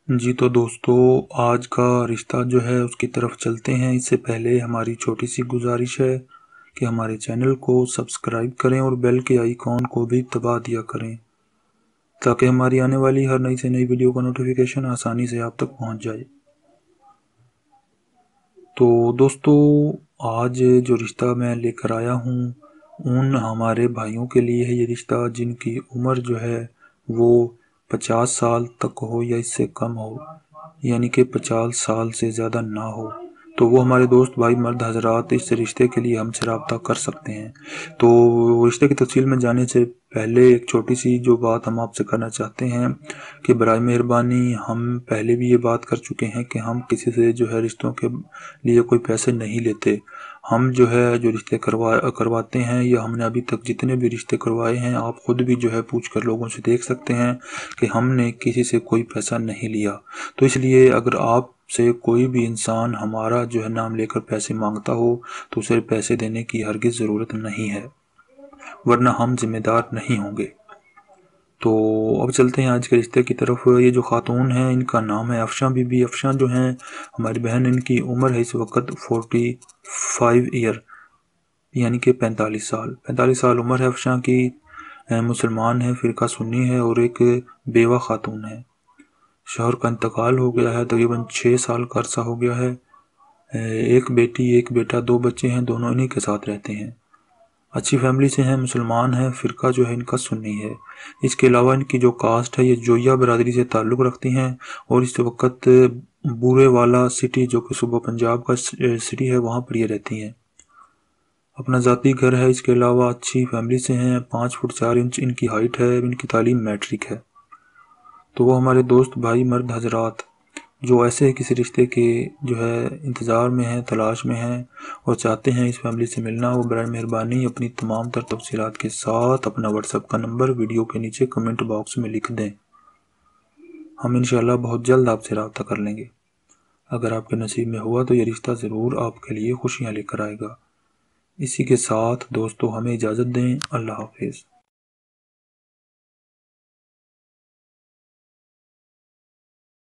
جی تو دوستو، آج کا رشتہ جو ہے اس کی طرف چلتے ہیں۔ اس سے پہلے ہماری چھوٹی سی گزارش ہے کہ ہمارے چینل کو سبسکرائب کریں اور بیل کے آئیکن کو بھی دبا دیا کریں تاکہ ہماری آنے والی ہر نئی سے نئی ویڈیو کا نوٹیفیکیشن آسانی سے آپ تک پہنچ جائے۔ تو دوستو، آج جو رشتہ میں لے کر آیا ہوں ان ہمارے بھائیوں کے لیے ہے یہ رشتہ، جن کی عمر جو ہے وہ 50 سال تک ہو یا اس سے کم ہو، یعنی کہ 50 سال سے زیادہ نہ ہو، تو وہ ہمارے دوست بھائی مرد حضرات اس رشتے کے لیے ہم سے رابطہ کر سکتے ہیں۔ تو رشتے کی تفصیل میں جانے سے پہلے ایک چھوٹی سی جو بات ہم آپ سے کرنا چاہتے ہیں کہ برائے مہربانی، ہم پہلے بھی یہ بات کر چکے ہیں کہ ہم کسی سے جو ہے رشتوں کے لیے کوئی پیسے نہیں لیتے۔ ہم جو ہے جو رشتے کرواتے ہیں یا ہم نے ابھی تک جتنے بھی رشتے کروائے ہیں، آپ خود بھی جو ہے پوچھ کر لوگوں سے دیکھ سکتے ہیں کہ ہم نے کسی سے کوئی پیسہ نہیں لیا۔ تو اس لیے اگر آپ سے کوئی بھی انسان ہمارا جو ہے نام لے کر پیسے مانگتا ہو تو اسے پیسے دینے کی ہرگز ضرورت نہیں ہے، ورنہ ہم ذمہ دار نہیں ہوں گے۔ تو اب چلتے ہیں آج کے رشتے کی طرف۔ یہ جو خاتون ہیں ان کا نام ہے افشاں بی بی۔ افشاں جو ہیں ہماری بہن، ان کی عمر ہے اس وقت 45 ایئر، یعنی کہ 45 سال عمر ہے افشاں کی۔ مسلمان ہے، فرقہ سنی ہے اور ایک بیوہ خاتون ہے۔ شوہر کا انتقال ہو گیا ہے، تقریباً 6 سال کا عرصہ ہو گیا ہے۔ ایک بیٹی ایک بیٹا، 2 بچے ہیں، دونوں انہی کے ساتھ رہتے ہیں۔ اچھی فیملی سے ہیں، مسلمان ہیں، فرقہ جو ہے ان کا سنی ہے۔ اس کے علاوہ ان کی جو کاسٹ ہے یہ جوئیہ برادری سے تعلق رکھتی ہیں اور اس وقت بورے والا سٹی جو کہ صوبہ پنجاب کا سٹی ہے وہاں پر یہ رہتی ہیں۔ اپنا ذاتی گھر ہے۔ اس کے علاوہ اچھی فیملی سے ہیں، 5 فٹ 4 انچ ان کی ہائٹ ہے، ان کی تعلیم میٹرک ہے۔ تو وہ ہمارے دوست بھائی مرد حضرات جو ایسے کسی رشتے کے جو ہے انتظار میں ہیں، تلاش میں ہیں اور چاہتے ہیں اس فیملی سے ملنا، وہ برائے مہربانی اپنی تمام تر تفصیلات کے ساتھ اپنا واٹس ایپ کا نمبر ویڈیو کے نیچے کمنٹ باکس میں لکھ دیں۔ ہم انشاءاللہ بہت جلد آپ سے رابطہ کر لیں گے۔ اگر آپ کے نصیب میں ہوا تو یہ رشتہ ضرور آپ کے لیے خوشیاں لے کر آئے گا۔ اسی کے ساتھ دوستو ہمیں اجازت دیں۔ اللہ حافظ۔